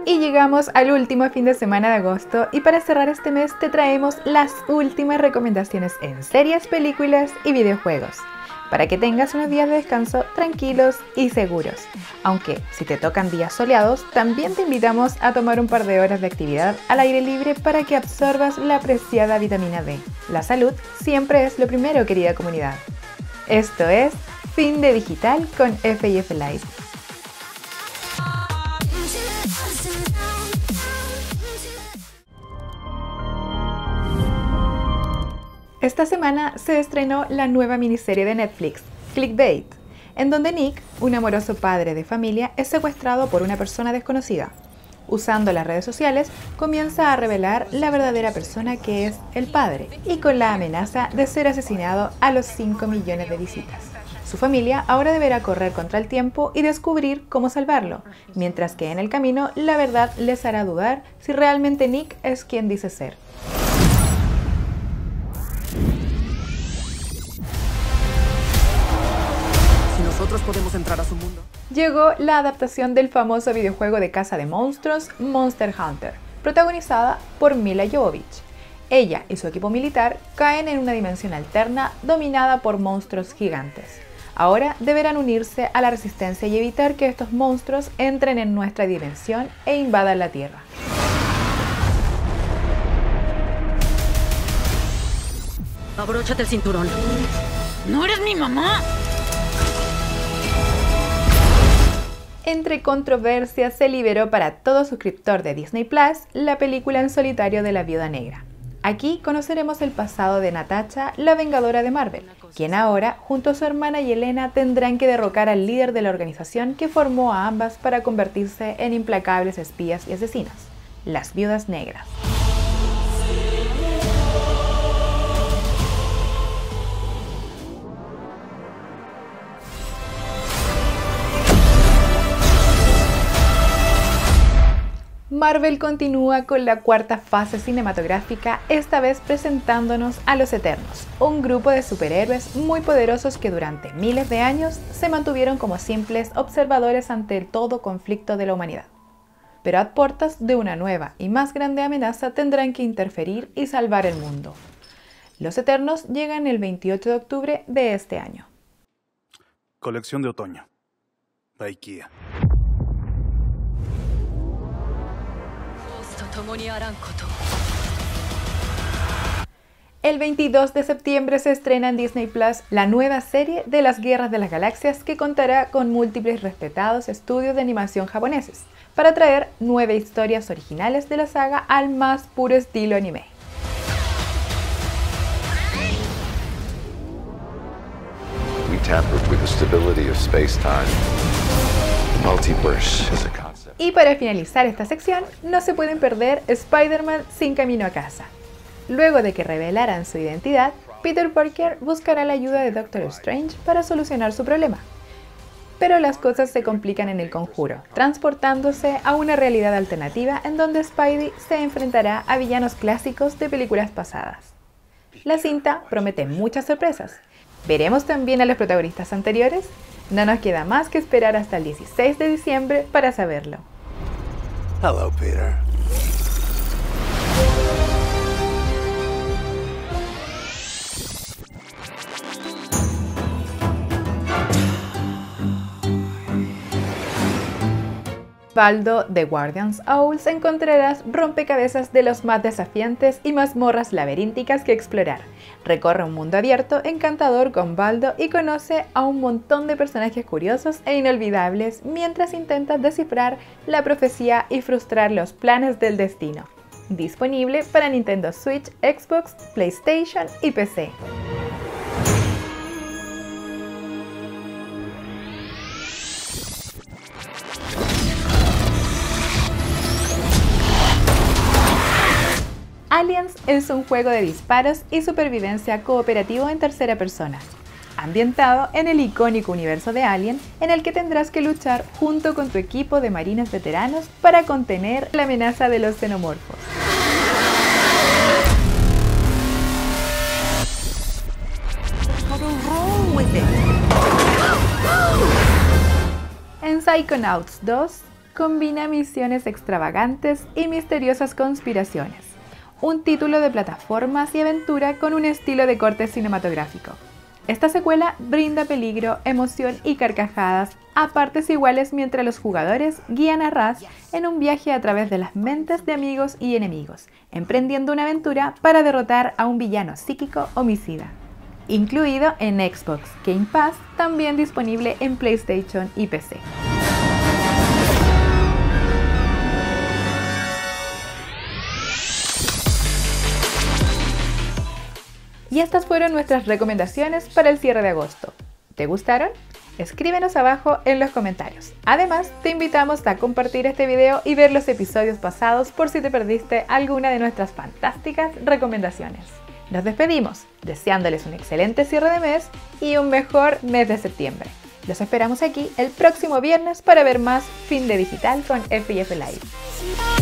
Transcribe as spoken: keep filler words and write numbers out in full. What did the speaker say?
Y llegamos al último fin de semana de agosto y para cerrar este mes te traemos las últimas recomendaciones en series, películas y videojuegos, para que tengas unos días de descanso tranquilos y seguros. Aunque si te tocan días soleados, también te invitamos a tomar un par de horas de actividad al aire libre para que absorbas la preciada vitamina D. La salud siempre es lo primero, querida comunidad. Esto es Fin de Digital con F y F Live. Esta semana se estrenó la nueva miniserie de Netflix, Clickbait, en donde Nick, un amoroso padre de familia, es secuestrado por una persona desconocida. Usando las redes sociales, comienza a revelar la verdadera persona que es el padre, y con la amenaza de ser asesinado a los cinco millones de visitas. Su familia ahora deberá correr contra el tiempo y descubrir cómo salvarlo, mientras que en el camino la verdad les hará dudar si realmente Nick es quien dice ser. Nosotros podemos entrar a su mundo. Llegó la adaptación del famoso videojuego de caza de monstruos Monster Hunter, protagonizada por Milla Jovovich. Ella y su equipo militar caen en una dimensión alterna dominada por monstruos gigantes. Ahora deberán unirse a la resistencia y evitar que estos monstruos entren en nuestra dimensión e invadan la Tierra. Abróchate el cinturón. ¡No eres mi mamá! Entre controversias se liberó para todo suscriptor de Disney Plus la película en solitario de la Viuda Negra. Aquí conoceremos el pasado de Natasha, la Vengadora de Marvel, quien ahora, junto a su hermana Yelena, tendrán que derrocar al líder de la organización que formó a ambas para convertirse en implacables espías y asesinas, las Viudas Negras. Marvel continúa con la cuarta fase cinematográfica, esta vez presentándonos a los Eternos, un grupo de superhéroes muy poderosos que durante miles de años se mantuvieron como simples observadores ante el todo conflicto de la humanidad. Pero a puertas de una nueva y más grande amenaza tendrán que interferir y salvar el mundo. Los Eternos llegan el veintiocho de octubre de este año. Colección de otoño. IKEA. El veintidós de septiembre se estrena en Disney Plus la nueva serie de las Guerras de las Galaxias, que contará con múltiples respetados estudios de animación japoneses para traer nueve historias originales de la saga al más puro estilo anime. We tampered with the stability of space-time. The multiverse is a concept. Y para finalizar esta sección, no se pueden perder Spider-Man Sin Camino a Casa. Luego de que revelaran su identidad, Peter Parker buscará la ayuda de Doctor Strange para solucionar su problema. Pero las cosas se complican en El Conjuro, transportándose a una realidad alternativa en donde Spidey se enfrentará a villanos clásicos de películas pasadas. La cinta promete muchas sorpresas. ¿Veremos también a los protagonistas anteriores? No nos queda más que esperar hasta el dieciséis de diciembre para saberlo. Hello, Peter. Baldo de Guardians Owls encontrarás rompecabezas de los más desafiantes y mazmorras laberínticas que explorar. Recorre un mundo abierto, encantador con Baldo y conoce a un montón de personajes curiosos e inolvidables mientras intentas descifrar la profecía y frustrar los planes del destino. Disponible para Nintendo Switch, Xbox, PlayStation y P C. Aliens es un juego de disparos y supervivencia cooperativo en tercera persona, ambientado en el icónico universo de Alien, en el que tendrás que luchar junto con tu equipo de marines veteranos para contener la amenaza de los xenomorfos. En Psychonauts dos, combina misiones extravagantes y misteriosas conspiraciones. Un título de plataformas y aventura con un estilo de corte cinematográfico. Esta secuela brinda peligro, emoción y carcajadas a partes iguales mientras los jugadores guían a Raz en un viaje a través de las mentes de amigos y enemigos, emprendiendo una aventura para derrotar a un villano psíquico homicida. Incluido en Xbox Game Pass, también disponible en PlayStation y P C. Y estas fueron nuestras recomendaciones para el cierre de agosto. ¿Te gustaron? Escríbenos abajo en los comentarios. Además, te invitamos a compartir este video y ver los episodios pasados por si te perdiste alguna de nuestras fantásticas recomendaciones. Nos despedimos, deseándoles un excelente cierre de mes y un mejor mes de septiembre. Los esperamos aquí el próximo viernes para ver más Fin de Digital con F y F Live.